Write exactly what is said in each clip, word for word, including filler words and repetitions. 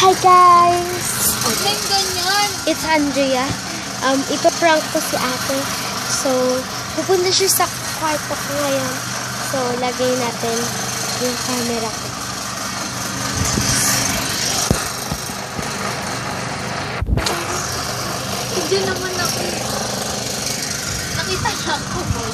Hi guys! Okay. It's Andrea. Um, ipaprank ko si ate. So, pupunta siya sa kwarto ko ngayon. So, lagay natin yung camera ko. Hindi naman ako. Nakita niya ako, boy.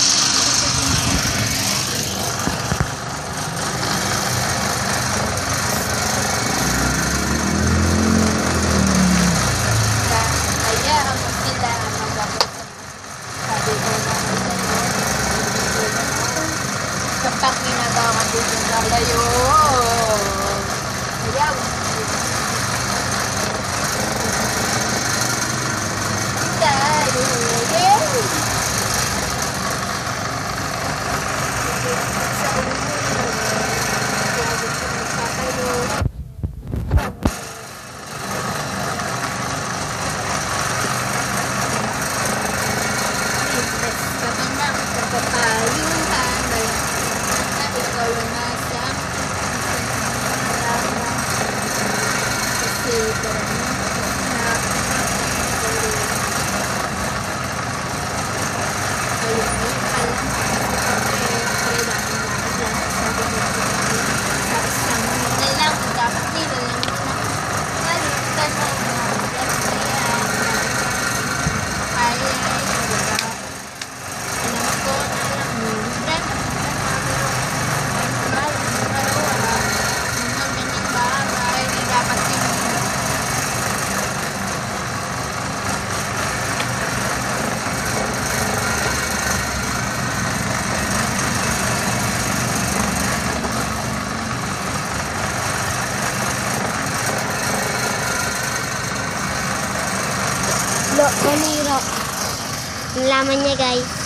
Kapag ginagawa ka dito sa layo. Ayaw. Tayo. Yay! Sa ulo. Lagi ko nagpapalo. Impress ka ba na kapapayuhan? Ikaw yung nasa kasi parang na ayun mo yung palang kaya dami lang sabi mo tapos lang na lang dapat nila lang nalitan na lang kaya kaya alam ko alam mo Lo, kaniro. Ang laman niya guys.